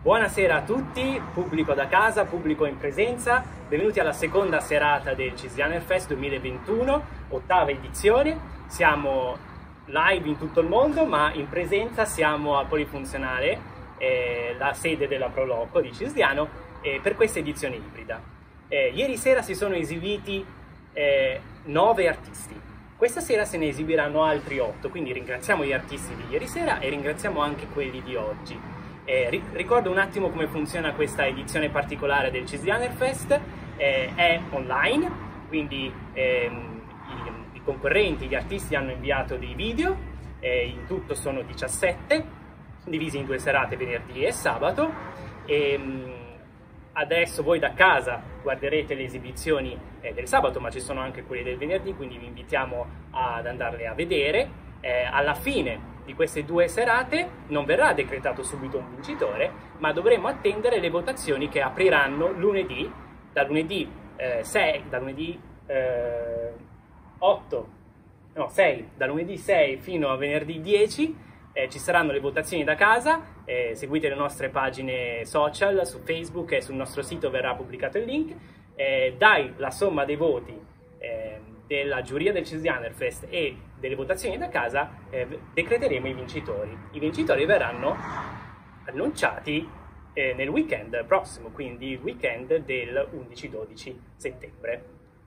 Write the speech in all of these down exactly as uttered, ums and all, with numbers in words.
Buonasera a tutti, pubblico da casa, pubblico in presenza, benvenuti alla seconda serata del Cisdianer Fest duemilaventuno, ottava edizione. Siamo live in tutto il mondo, ma in presenza siamo a Polifunzionale, eh, la sede della Proloco di Cisdiano, eh, per questa edizione ibrida. Eh, ieri sera si sono esibiti eh, nove artisti. Questa sera se ne esibiranno altri otto, quindi ringraziamo gli artisti di ieri sera e ringraziamo anche quelli di oggi. Eh, ricordo un attimo come funziona questa edizione particolare del Cisdianer Fest. Eh, è online, quindi ehm, i, i concorrenti, gli artisti hanno inviato dei video, eh, in tutto sono diciassette, divisi in due serate, venerdì e sabato. E, mh, adesso voi da casa guarderete le esibizioni eh, del sabato, ma ci sono anche quelle del venerdì, quindi vi invitiamo ad andarle a vedere. Eh, alla fine di queste due serate non verrà decretato subito un vincitore, ma dovremo attendere le votazioni che apriranno lunedì, da lunedì eh, sei, da lunedì eh, otto, no sei, da lunedì sei fino a venerdì dieci. Eh, ci saranno le votazioni da casa, eh, seguite le nostre pagine social su Facebook e sul nostro sito verrà pubblicato il link. Eh, dai la somma dei voti eh, della giuria del Cisdianer Fest e delle votazioni da casa eh, decreteremo i vincitori. I vincitori verranno annunciati eh, nel weekend prossimo, quindi il weekend del undici dodici settembre.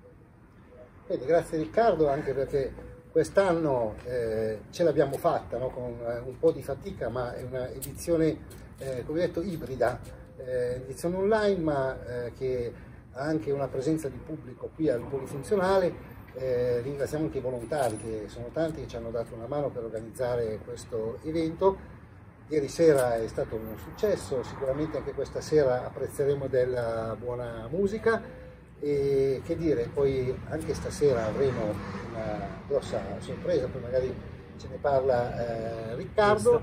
Bene, grazie Riccardo, anche perché quest'anno eh, ce l'abbiamo fatta, no? Con eh, un po' di fatica, ma è una edizione, eh, come detto, ibrida, eh, edizione online, ma eh, che ha anche una presenza di pubblico qui al Polifunzionale. Eh, ringraziamo anche i volontari, che sono tanti, che ci hanno dato una mano per organizzare questo evento. Ieri sera è stato un successo, sicuramente anche questa sera apprezzeremo della buona musica e che dire, poi anche stasera avremo una grossa sorpresa, poi magari ce ne parla eh, Riccardo.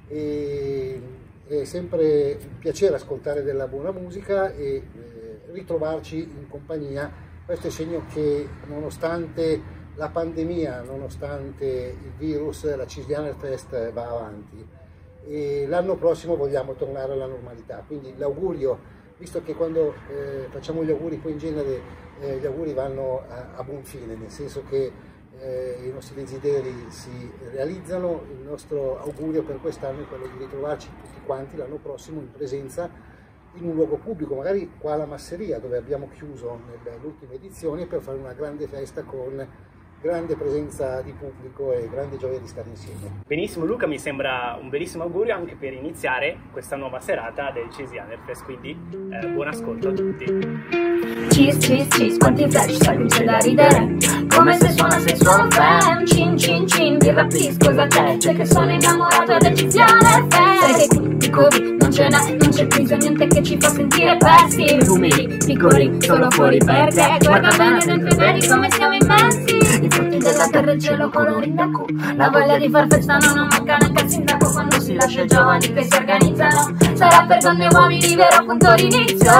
E, è sempre un piacere ascoltare della buona musica e eh, ritrovarci in compagnia. Questo è segno che nonostante la pandemia, nonostante il virus, la Cisdianer Fest va avanti e l'anno prossimo vogliamo tornare alla normalità. Quindi l'augurio, visto che quando eh, facciamo gli auguri poi in genere eh, gli auguri vanno a, a buon fine, nel senso che eh, i nostri desideri si realizzano, il nostro augurio per quest'anno è quello di ritrovarci tutti quanti l'anno prossimo in presenza in un luogo pubblico, magari qua alla Masseria, dove abbiamo chiuso nell'ultima edizione, per fare una grande festa con grande presenza di pubblico e grande gioia di stare insieme. Benissimo Luca, mi sembra un bellissimo augurio anche per iniziare questa nuova serata del Cisdianer Fest, quindi eh, buon ascolto a tutti. Cheese, cheese, cheese, quanti flash, sai che c'è da ridere. Come se suonasse solo fam. Cin, cin, cin, birra please, cosa c'è? C'è che sono innamorato del Cisdianer Fest. Sai che piccoli, non ce n'è, non c'è più niente che ci fa sentire persi. Numeri, piccoli, solo fuori per te. Guarda bene dentro i vedi come siamo immensi. I frutti della terra e il cielo colori d'acqua. La voglia di far festa non manca neanche al sindaco. Quando si lascia i giovani che si organizzano, sarà per donne e uomini vero punto d'inizio.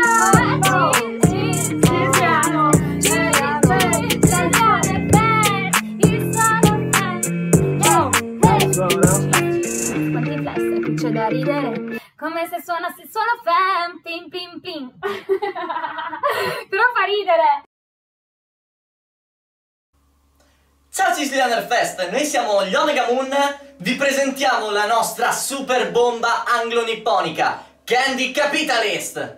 Quanti flash, qui c'è da ridere. Come se suonassi solo fam. Pim pim pim. Però fa ridere. Ciao Cisdianer Fest, noi siamo gli Omega Moon, vi presentiamo la nostra super bomba anglo-nipponica, Candy Capitalist!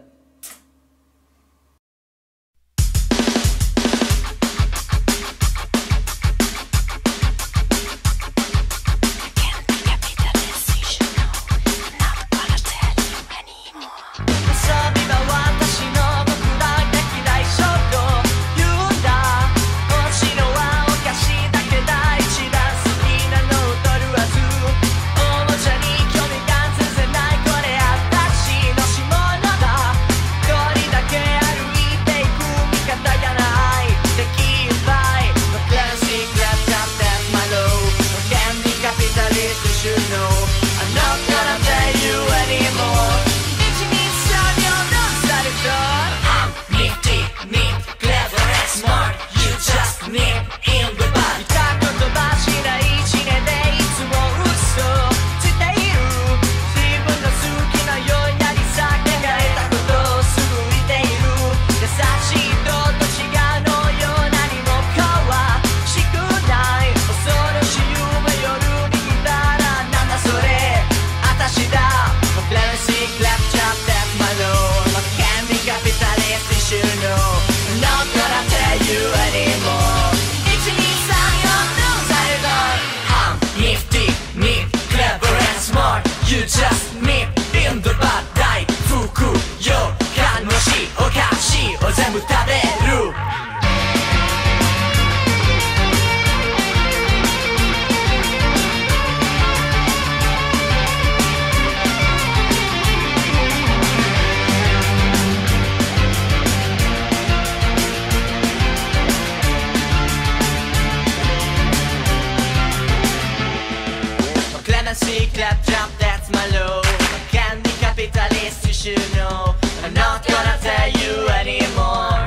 up, that's my love. Candy capitalist, you should know. I'm not gonna tell you anymore.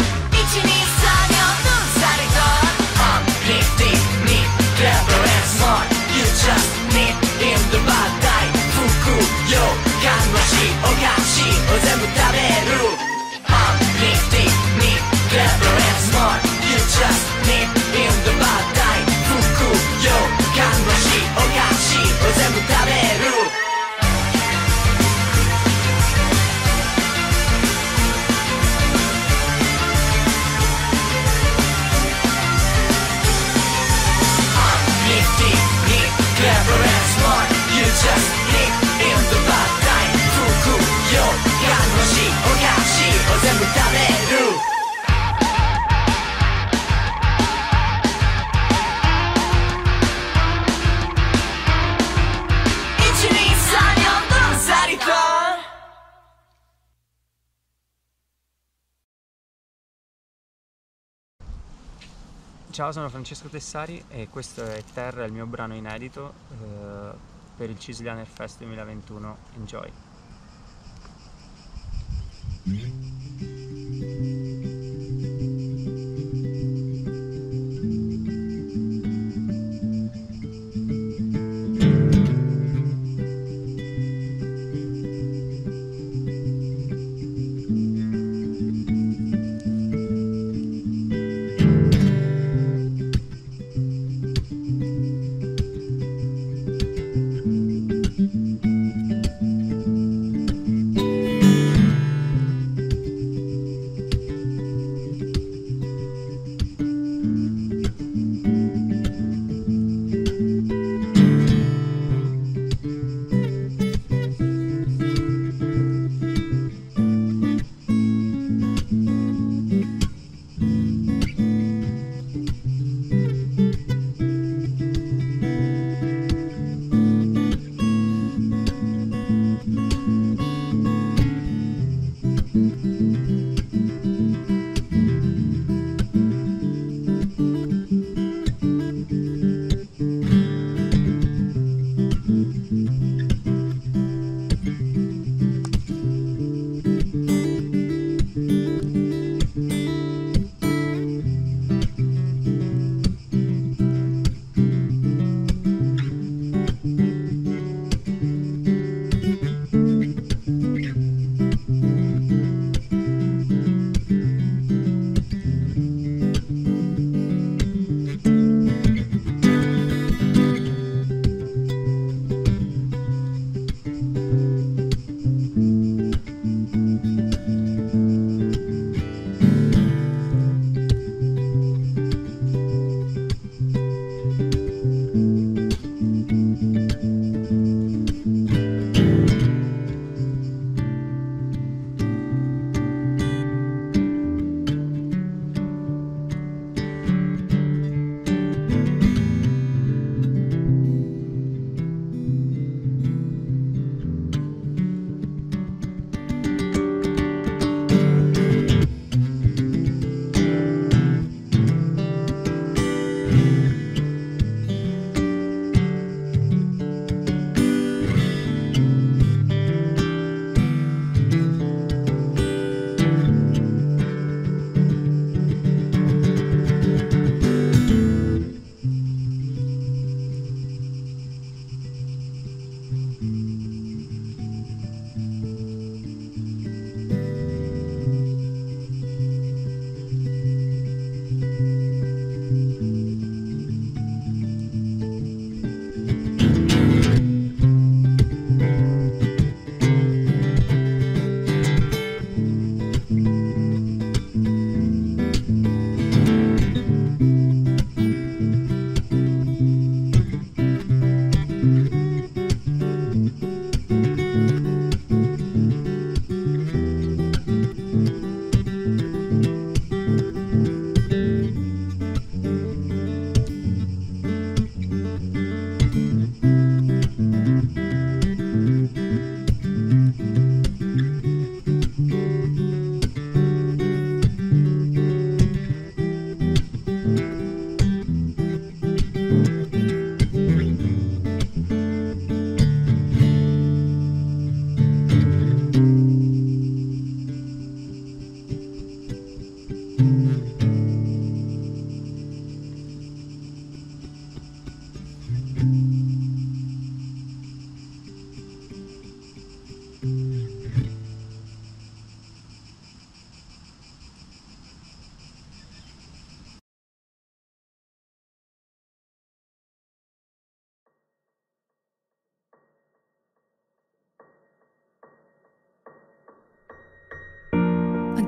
I'm nifty, neat, clever and smart. You just need in the bad time. Fuku, yo, kanwashi, okashi, o zenbu taberu. I'm nifty, neat, clever and smart. You just need in the bad time. Fuku, yo, kanwashi, okashi, o zenbu taberu. Clever and smart, you just need in the bad time. Fuku, yo, kanwashi, okashi, o zenbu taberu. one, two, three, four sarito. Ciao, sono Francesco Tessari e questo è Terra, il mio brano inedito eh, per il Cislianer Fest duemilaventuno. Enjoy!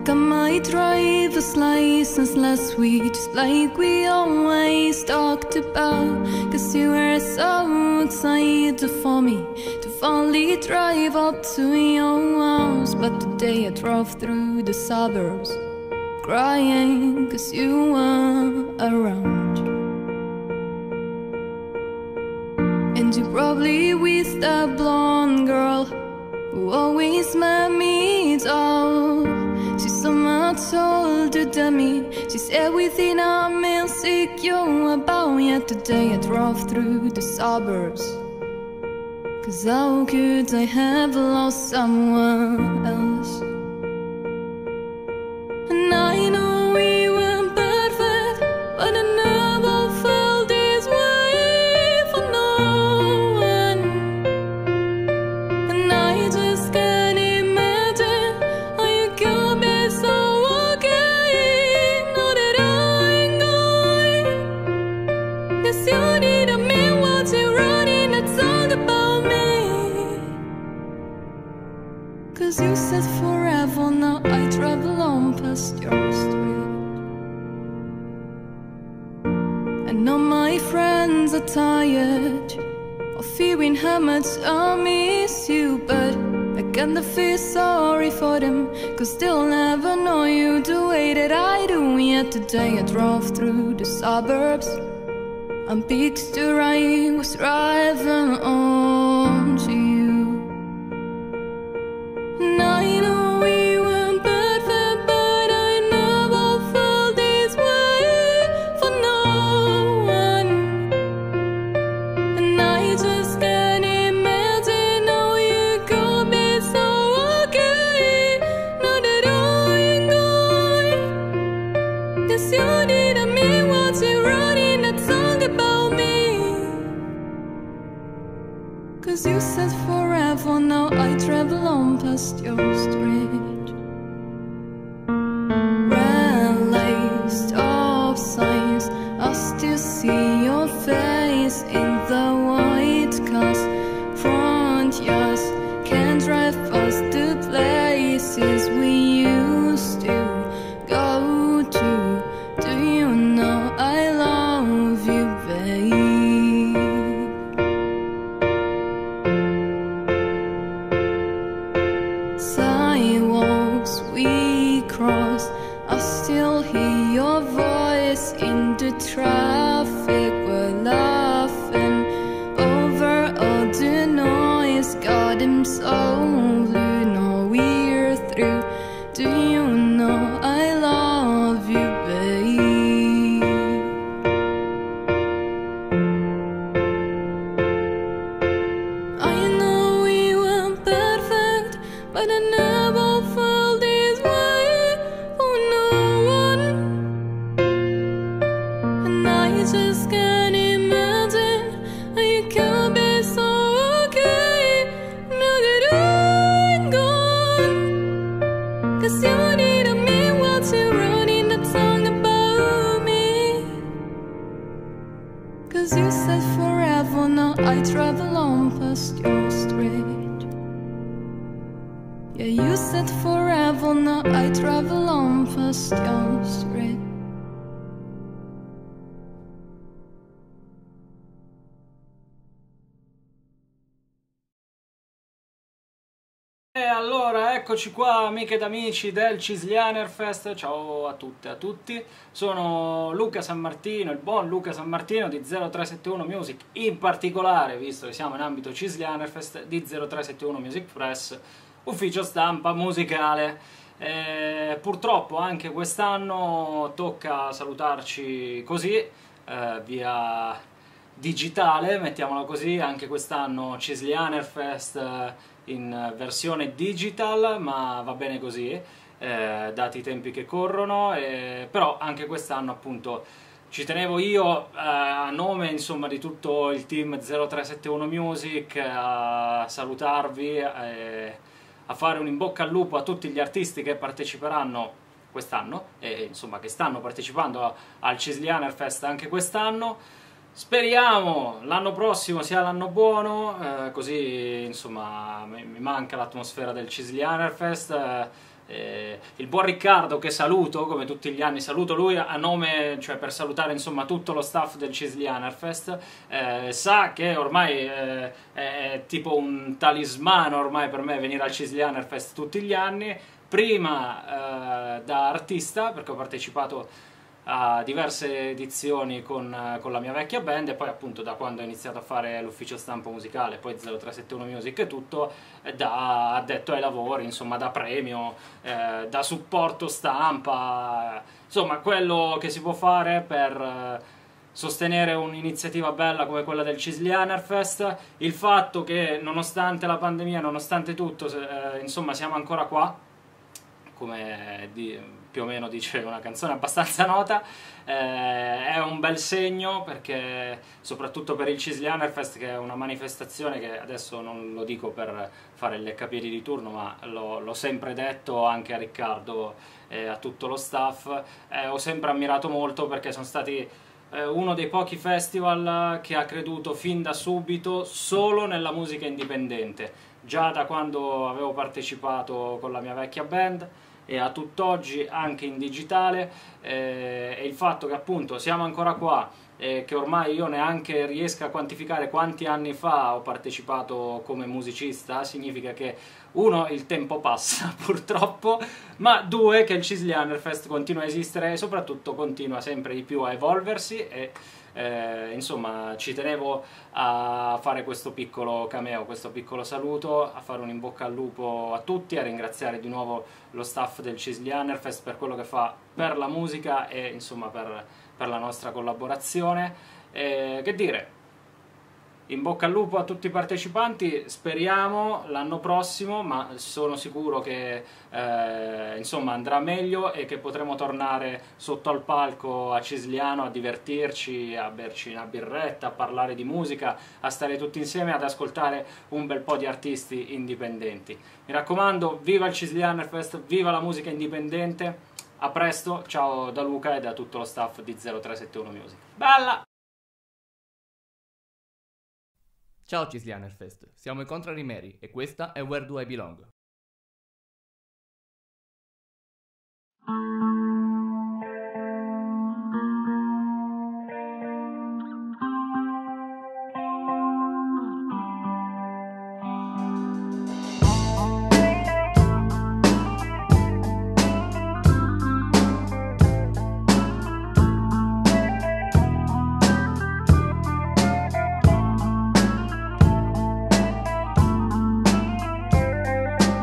Like I might drive a license last week, just like we always talked about. Cause you were so excited for me to finally drive up to your house. But today I drove through the suburbs crying cause you were around. And you probably with that blonde girl who always made me down. She's so much older than me. She's everything I'm insecure about. Yet today I drove through the suburbs cause how could I have lost someone else? And I know we weren't perfect, but I never felt this way for no one. And I just can't imagine how you could be so okay. Now that I'm going, cause you didn't mean what you wrote in that song about me. Cause you said forever, now I travel on past your street. I know my friends are tired of fearing how much I miss you, but I kinda feel sorry for them cause they'll never know you the way that I do. Yet today I drove through the suburbs and picture I was driving on to you. And I know we weren't perfect, but I never felt this way for no one. And I just can't imagine how you could be so okay. Now that I'm gone, cause you didn't mean what you wrote in that song about me. Cause you said forever, now I travel on past your street. Red lights, stop signs, I still see your face in the white cars. Front yards, can't drive past the places we used to go to. Do you know I love you, babe? Sidewalks we cross, I still hear your voice in the traffic. We're laughing over all the noise. God, I'm so blue, now we're through. Do you know I love you, babe? I know we weren't perfect, but I never felt this way for no one. And I just can't imagine how you could be so okay. Now that I'm gone, cause you didn't mean what you wrote in that song about me. Cause you said forever, now I travel on past your street. Yeah, you said forever, now I travel on past your street. E allora eccoci qua, amiche ed amici del Cislianer Fest. Ciao a tutte e a tutti, sono Luca San Martino, il buon Luca San Martino di zero tre sette uno Music, in particolare, visto che siamo in ambito Cislianer Fest, di zero tre sette uno Music Press, ufficio stampa musicale. E purtroppo anche quest'anno tocca salutarci così, eh, via digitale, mettiamola così. Anche quest'anno Cislianer Fest eh, in versione digital, ma va bene così, eh, dati i tempi che corrono, eh, però anche quest'anno appunto ci tenevo io, eh, a nome insomma di tutto il team zero tre sette uno Music, a salutarvi, eh, a fare un in bocca al lupo a tutti gli artisti che parteciperanno quest'anno e insomma che stanno partecipando al Cislianer Fest anche quest'anno. Speriamo l'anno prossimo sia l'anno buono, eh, così insomma mi, mi manca l'atmosfera del Cislianer Fest, eh, Eh, il buon Riccardo, che saluto, come tutti gli anni, saluto lui a nome, cioè per salutare insomma tutto lo staff del Cislianerfest, eh, sa che ormai eh, è tipo un talismano ormai per me venire al Cislianerfest tutti gli anni, prima eh, da artista, perché ho partecipato a diverse edizioni con, con la mia vecchia band, e poi appunto da quando ho iniziato a fare l'ufficio stampa musicale, poi zero tre sette uno Music e tutto, da addetto ai lavori, insomma da premio, eh, da supporto stampa, insomma quello che si può fare per eh, sostenere un'iniziativa bella come quella del Cislianerfest. Il fatto che nonostante la pandemia, nonostante tutto, eh, insomma siamo ancora qua, come di, più o meno dice una canzone abbastanza nota, eh, è un bel segno, perché soprattutto per il Cislianerfest, che è una manifestazione che adesso non lo dico per fare il leccapiedi di turno, ma l'ho sempre detto anche a Riccardo e a tutto lo staff, eh, ho sempre ammirato molto, perché sono stati eh, uno dei pochi festival che ha creduto fin da subito solo nella musica indipendente, già da quando avevo partecipato con la mia vecchia band e a tutt'oggi anche in digitale, eh, e il fatto che appunto siamo ancora qua e che ormai io neanche riesco a quantificare quanti anni fa ho partecipato come musicista, significa che uno, il tempo passa purtroppo, ma due, che il Cislianerfest continua a esistere e soprattutto continua sempre di più a evolversi, e Eh, insomma ci tenevo a fare questo piccolo cameo, questo piccolo saluto, a fare un in bocca al lupo a tutti, a ringraziare di nuovo lo staff del Cislianerfest per quello che fa per la musica e insomma per, per la nostra collaborazione. Eh, che dire, in bocca al lupo a tutti i partecipanti, speriamo l'anno prossimo, ma sono sicuro che eh, insomma andrà meglio e che potremo tornare sotto al palco a Cisliano a divertirci, a berci una birretta, a parlare di musica, a stare tutti insieme ad ascoltare un bel po' di artisti indipendenti. Mi raccomando, viva il Cislianerfest, viva la musica indipendente, a presto, ciao da Luca e da tutto lo staff di zero tre sette uno Music. Bella! Ciao Cislianerfest, siamo i Contrary Mary e questa è Where Do I Belong? Thank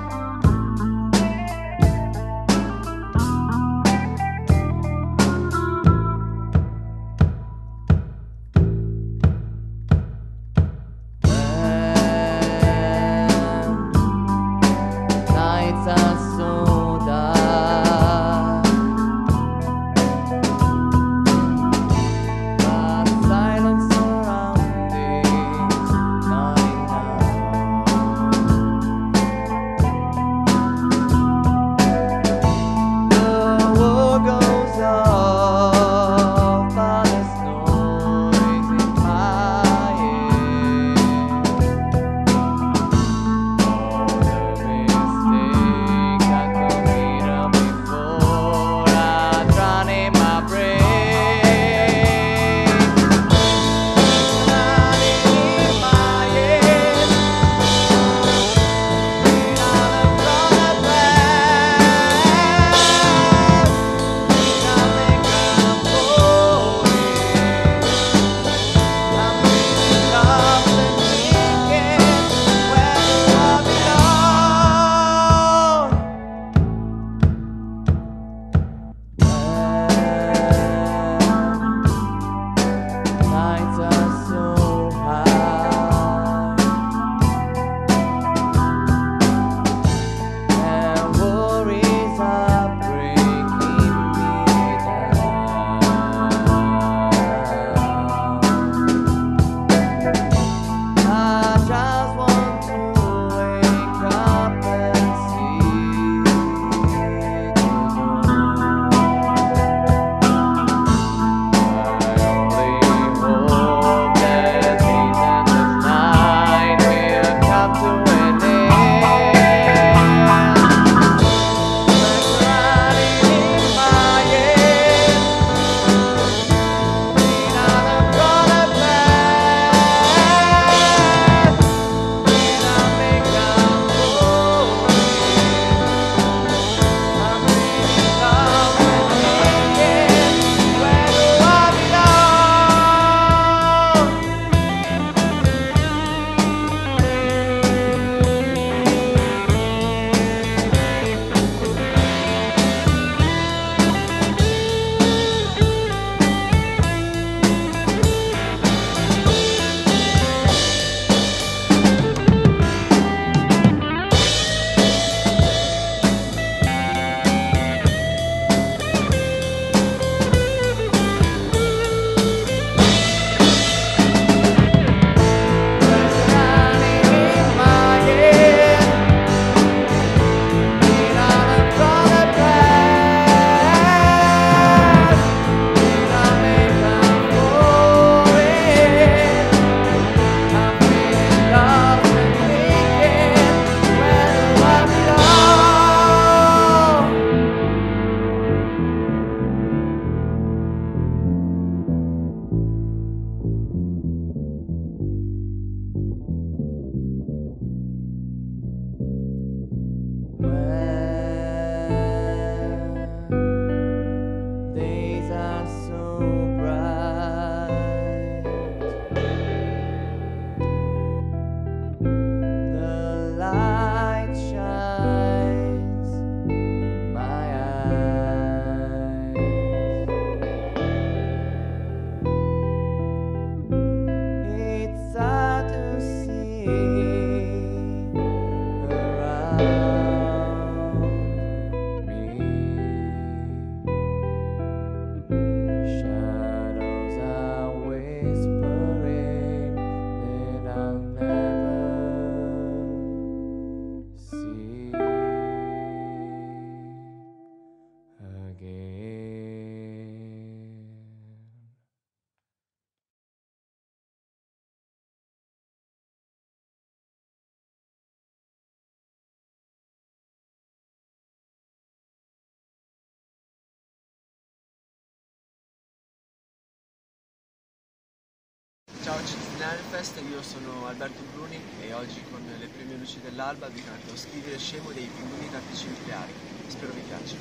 Cislianer Fest, io sono Alberto Bruni e oggi con le prime luci dell'alba vi canto Scrivere scemo dei Pinguini Tattici Nucleari. Spero vi piaccia.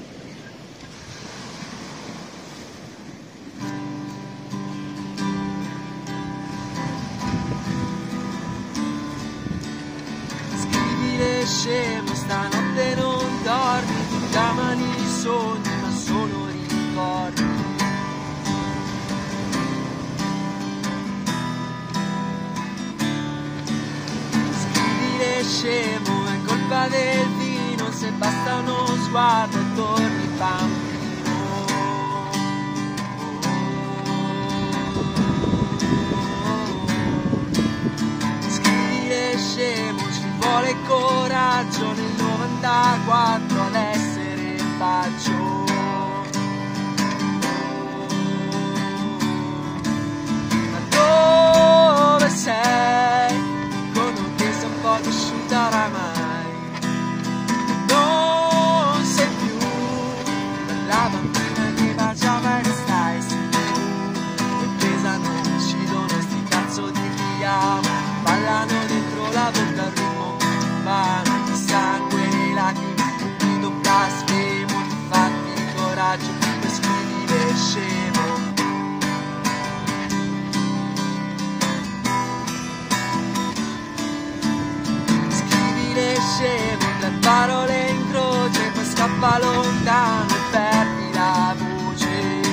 Scrivere scemo, stanotte non dormi, ti chiamano i sogni ma sono ricordi. Scemo, è colpa del vino, se basta uno sguardo e torni bambino. Scrivere scemo, ci vuole coraggio nel novantaquattro ad essere bacio. Ma dove sei? Conosciuta oramai, non sei più quella bambina che baciava e stai sicuro. E pesano, uccidono sti cazzo di richiamo, ballano dentro la bocca al ritmo umano, di sangue nei lacrime, un blasfemo, ti fatti coraggio per scrivere scemo. Scemo, tre parole in croce, poi scappa lontano e perdi la voce.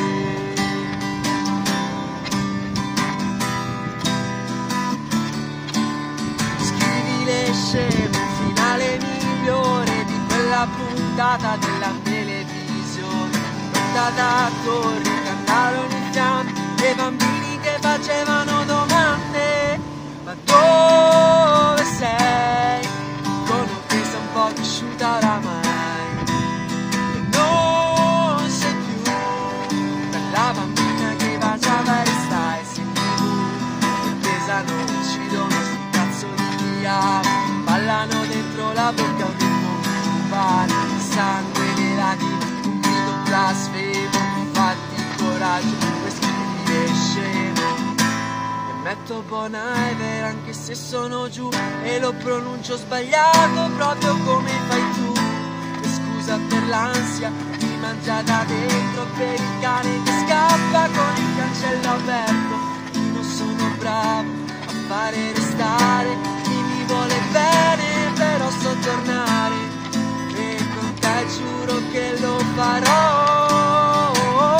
Scrivile scemo, un finale migliore di quella puntata della televisione. Puntata a torri, cantarono in fiamme, e bambini che facevano domande. Ma dove sei? Un po' cresciuta oramai e non sei più quella bambina che baciava e stai sicuro. E pesano, uccidono sti cazzo di diavoli, ballano dentro la bocca un ritmo cubano, sangue nei lacrime, un grido blasfemo, fatti coraggio per scrivere scemo. Metto buona e vera anche se sono giù e lo pronuncio sbagliato proprio come fai tu. E scusa per l'ansia, ti mangia da dentro per il cane che scappa con il cancello aperto. Io non sono bravo a fare restare chi mi vuole bene, però so tornare e con te giuro che lo farò.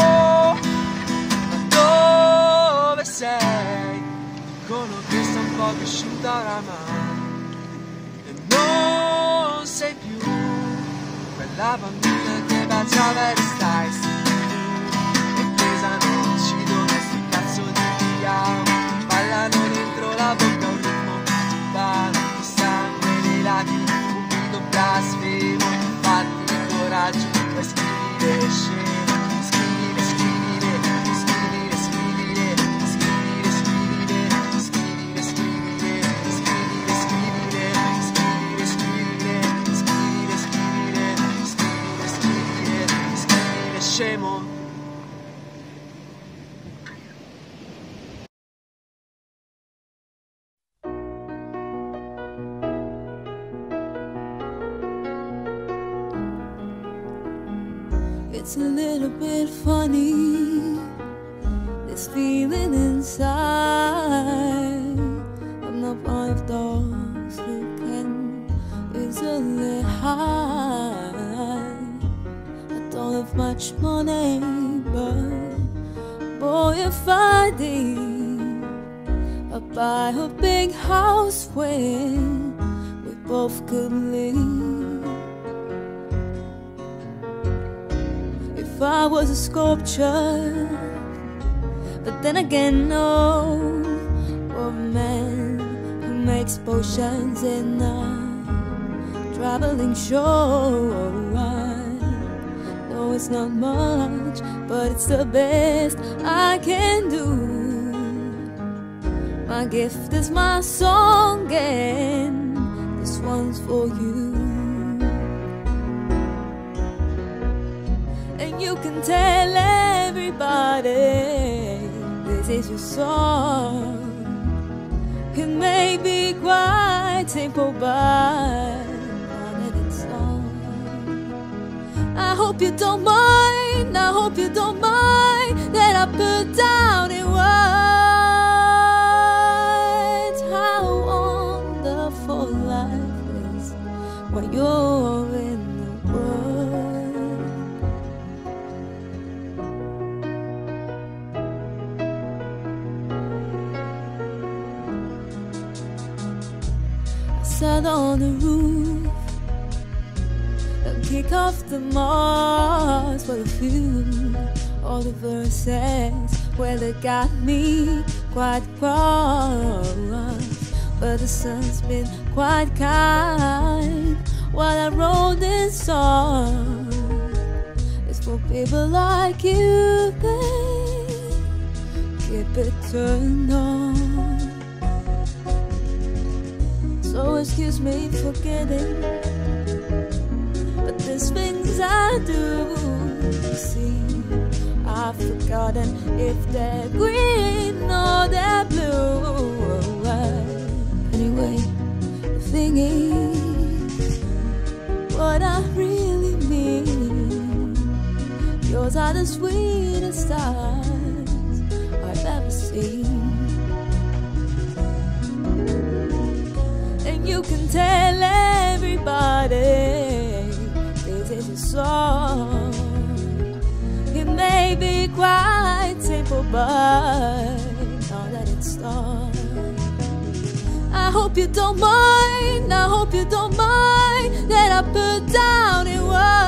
Ma dove sei? Dicono che sei un po' cresciuta oramai e non sei più quella bambina che baciava e stai sicuro. E pesano, uccidono sti cazzo di diavoli, ballano dentro la bocca un ritmo cubano, di sangue nei lacrime, un grido blasfemo, fatti coraggio per scrivere scemo. Scrivere, scrivere, scrivere, scrivere, scrivere, scrivere, scrivere, scrivere, scrivere, scrivere, scrivere, scrivere, scrivere, scrivere, scrivere, scemo. It's a little bit funny, this feeling inside. I'm not one of those who can easily hide. I don't have much money, but boy, if I did, I'd buy a big house where we both could live. If I was a sculpture, but then again, no, or a man who makes potions in a traveling show. I know it's not much, but it's the best I can do. My gift is my song, and this one's for you. You can tell everybody this is your song. may be quite simple, but now that it's on, I hope you don't mind, I hope you don't mind that I put down in words how wonderful life is when you're in the world. I sat on the roof and kick off the moss for the few. All the verses, well, they got me quite cross, but the sun's been quite kind while I wrote this song. It's for people like you, babe. Keep it turned on. So excuse me for getting, but there's things I do. See, I've forgotten if they're green or they're blue. Anyway, the thing is, what I really mean, yours are the sweetest eyes I've ever seen. And you can tell everybody this is a song. It may be quite simple, but now that it's done, I hope you don't mind, I hope you don't mind that I put down in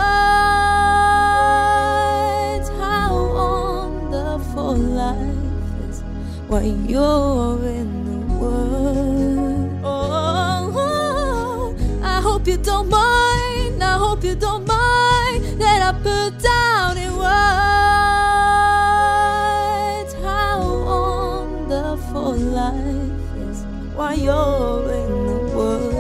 words how wonderful life is when you're in the world. Oh, oh, I hope you don't mind, I hope you don't mind that I put down in words how wonderful life is while you're in the world.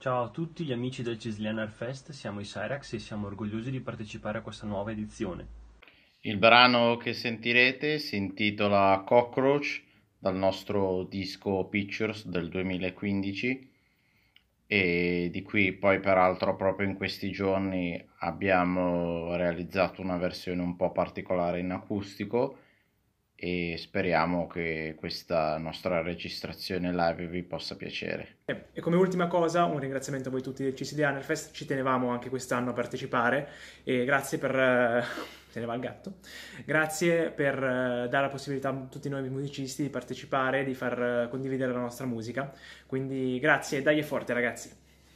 Ciao a tutti gli amici del Cislianer Fest, siamo i Cyrax e siamo orgogliosi di partecipare a questa nuova edizione. Il brano che sentirete si intitola Cockroach, dal nostro disco Pictures del duemilaquindici, e di cui poi peraltro proprio in questi giorni abbiamo realizzato una versione un po' particolare in acustico e speriamo che questa nostra registrazione live vi possa piacere. E come ultima cosa un ringraziamento a voi tutti del Cislianer Fest, ci tenevamo anche quest'anno a partecipare e grazie per... se ne va il gatto. Grazie per dare la possibilità a tutti noi musicisti di partecipare, di far condividere la nostra musica, quindi grazie, dai e forte ragazzi!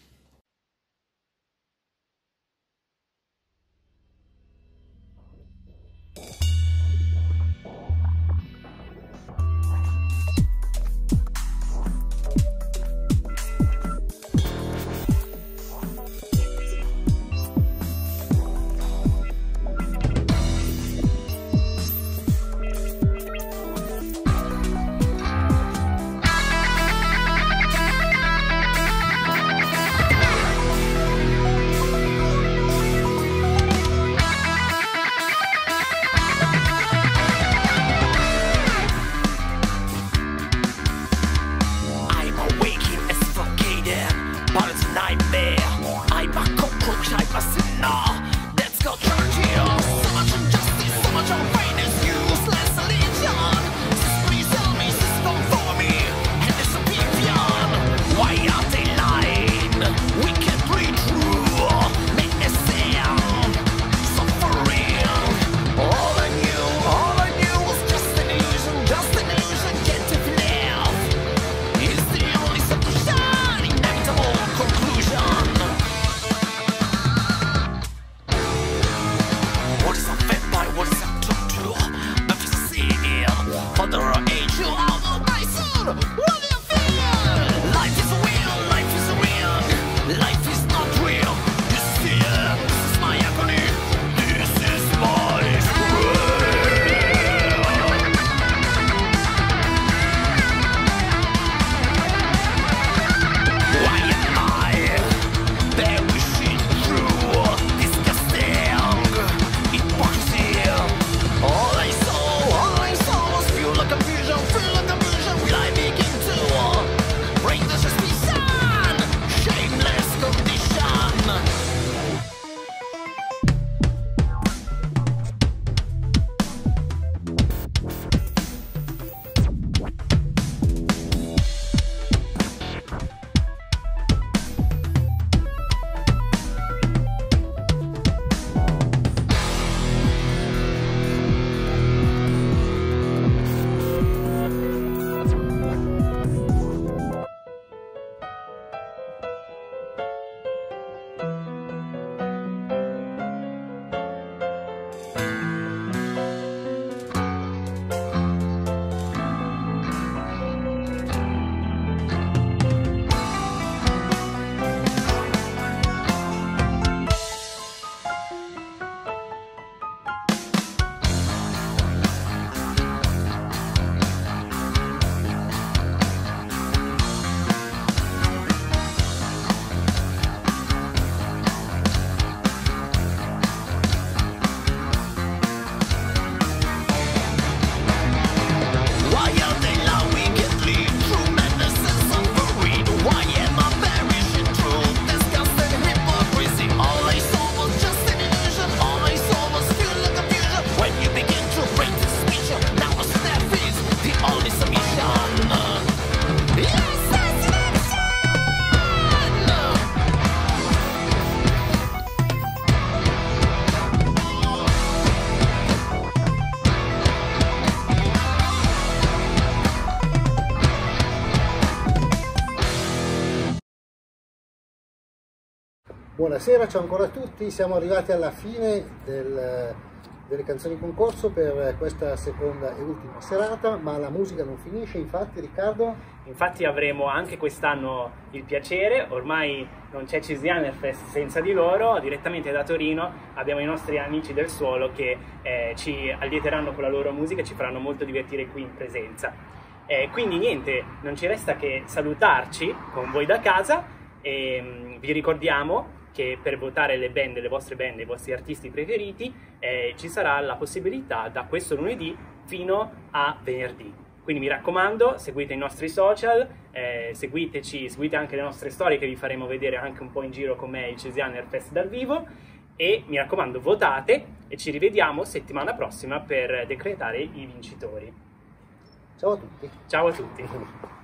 Buonasera, ciao ancora a tutti, siamo arrivati alla fine del, delle canzoni in concorso per questa seconda e ultima serata, ma la musica non finisce, infatti Riccardo? Infatti avremo anche quest'anno il piacere, ormai non c'è Cislianer Fest senza di loro, direttamente da Torino abbiamo i nostri amici del suolo che eh, ci allieteranno con la loro musica e ci faranno molto divertire qui in presenza. Eh, quindi niente, non ci resta che salutarci con voi da casa E mh, vi ricordiamo che per votare le band, le vostre band, i vostri artisti preferiti, eh, ci sarà la possibilità da questo lunedì fino a venerdì. Quindi mi raccomando, seguite i nostri social, eh, seguiteci, seguite anche le nostre storie che vi faremo vedere anche un po' in giro com'è il Cesiano Airfest dal vivo, e mi raccomando, votate e ci rivediamo settimana prossima per decretare i vincitori. Ciao a tutti. Ciao a tutti.